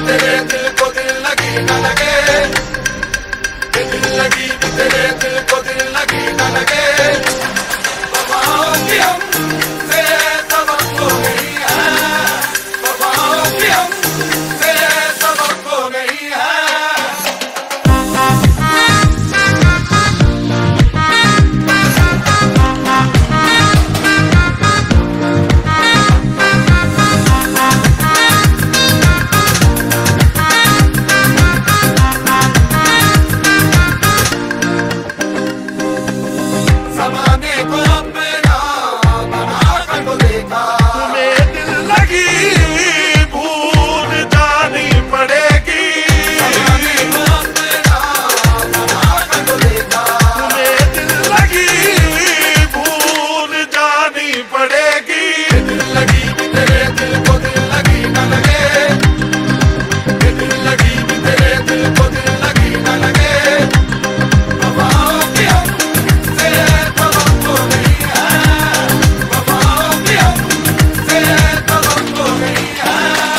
तेरे दिल को दिल लगी न लगे, दिल लगी भी तेरे दिल को दिल लगी न लगे। वफाओं की हमसे सबक हो गई है, वफाओं की हमसे सबक हो गई है। ज़माने को अपना बना कर तो देखा, तुम्हें दिल लगी भूल जानी पड़ेगी। ज़माने को अपना बना कर तो देखा, तुम्हें दिल लगी भूल जानी पड़ेगी। दिल लगी भी तेरे दिल को दिल लगी न लगे, दिल लगी भी तेरे दिल को दिल लगी न लगे। वफाओं की हमसे सबक हो गई है, वफाओं की हमसे सबक हो गई है।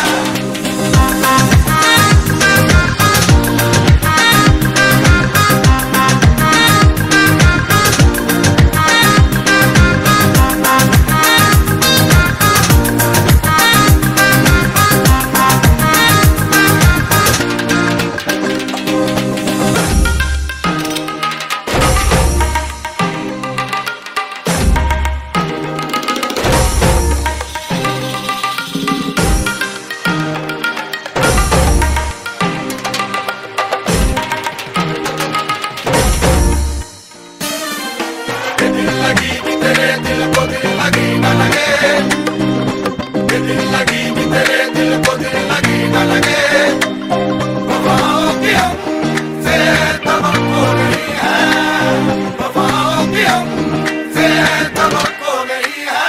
दिल लगी भी तेरे दिल को दिल लगी न लगे, दिल लगी भी तेरे दिल को दिल लगी न लगे। वफाओं की हमसे सबक हो गई है, वफाओं की हमसे सबक हो गई है।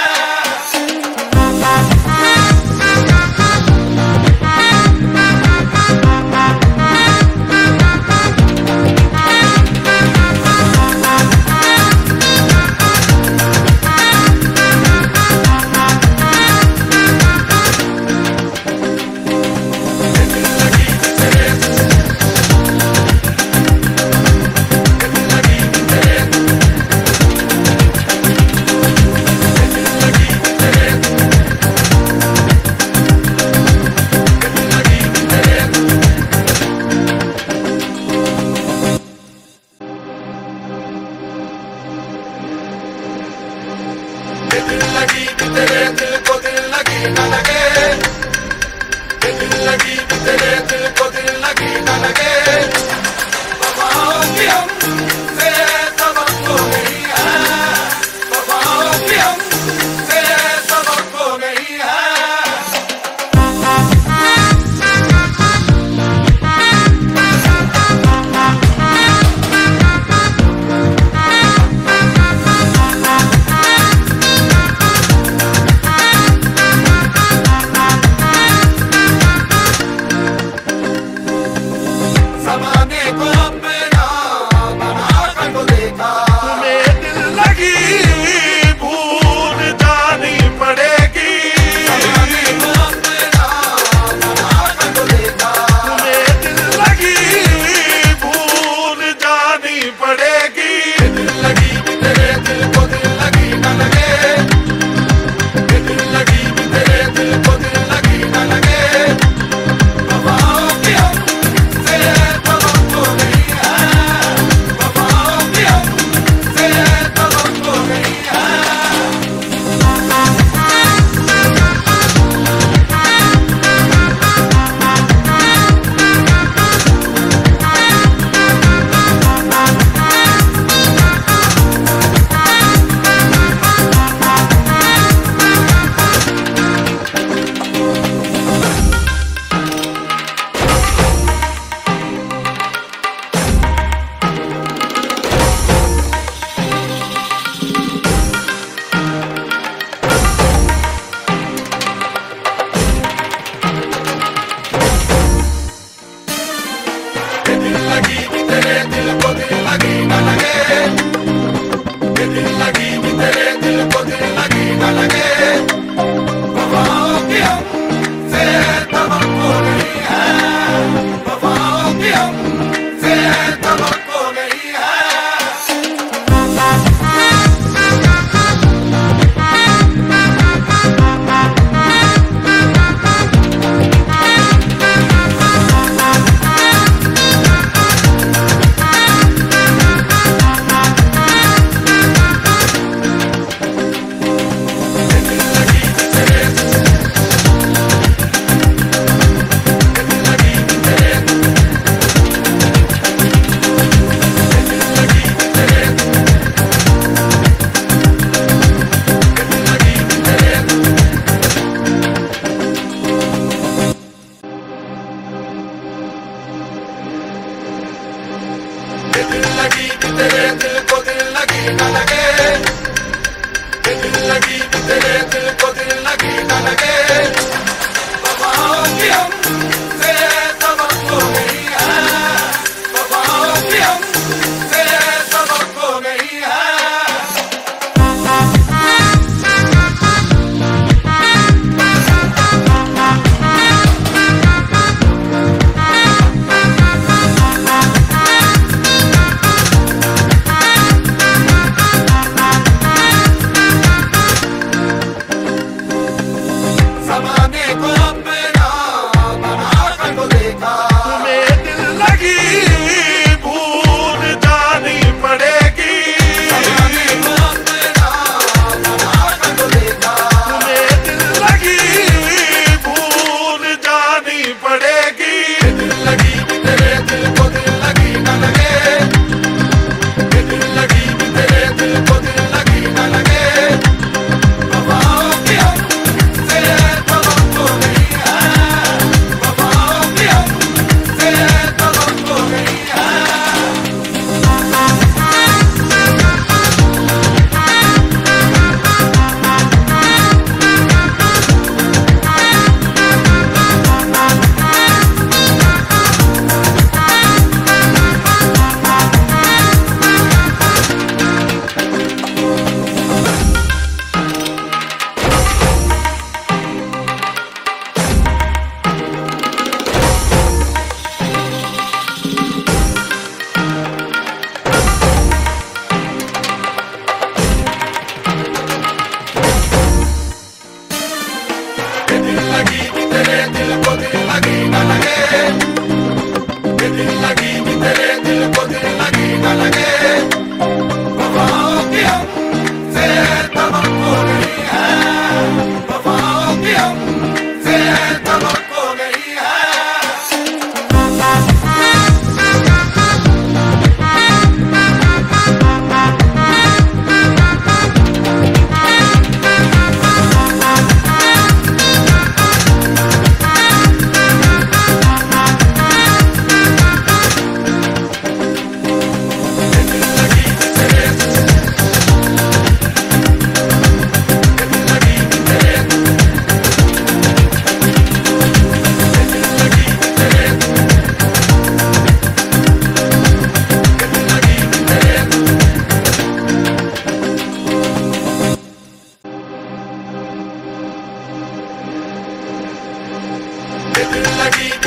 दिल लगी भी तेरे दिल को दिल लगी न लगे, दिल लगी भी तेरे दिल को दिल लगी न लगे। वफाओं की हमसे सबक हो गई है, वफाओं की हमसे सबक हो गई है।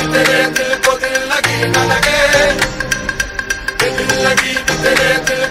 भी तेरे दिल को दिल लगी न लगे, दिल लगी भी तेरे दिल